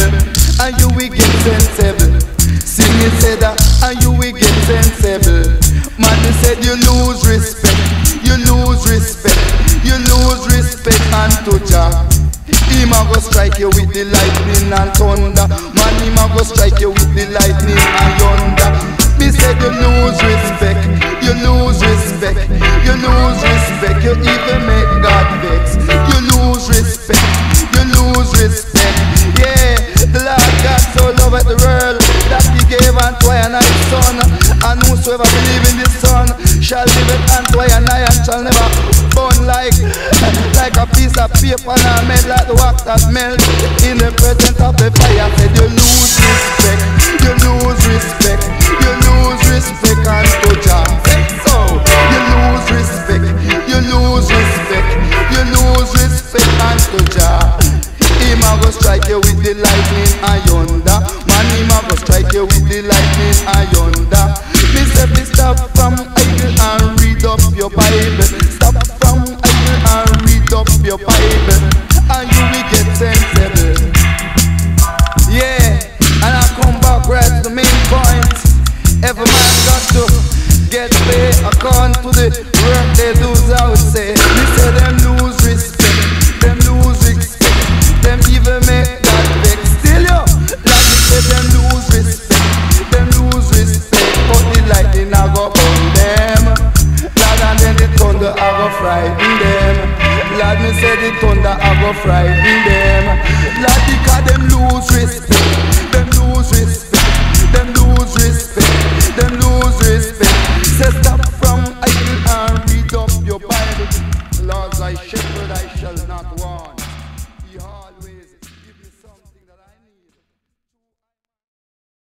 and you will get sensible. See me say that, and you will get sensible. Man, he said you lose respect, you lose respect, you lose respect unto Jah. Him a go strike you with the lightning and thunder. Man, him a go strike you with the lightning and thunder. Me said you lose respect, you lose respect, you lose respect. You even make God vex. You lose respect, you lose respect. Yeah, the Lord God so loved the world that He gave unto I and I His Son. And whosoever believe in the Son shall live it unto I and I, and shall never burn like a piece of paper and melt like the wax that melt in the presence of the fire. Said you lose respect, you lose respect, you lose respect unto Jah. So you lose respect, you lose respect, you lose respect unto Jah. Him a go strike you with the lightning and yonder. Man, him a go strike you with the lightning and yonder. Me say be stop from idle and read up your Bible. Stop from idle and read up your Bible, and you will get sensible. Yeah, and I come back right to the main point. Every man got to get paid according to the work they do. I would say, me say them lose respect, them lose respect, them even make God vex. Still yo, like me say them lose respect, them lose respect. But the lightning I go on them, Lord, and then the thunder I go frighten them. Lord, me say the thunder I go frighten them. Lord, because them lose respect, them lose respect, them lose respect, them lose respect.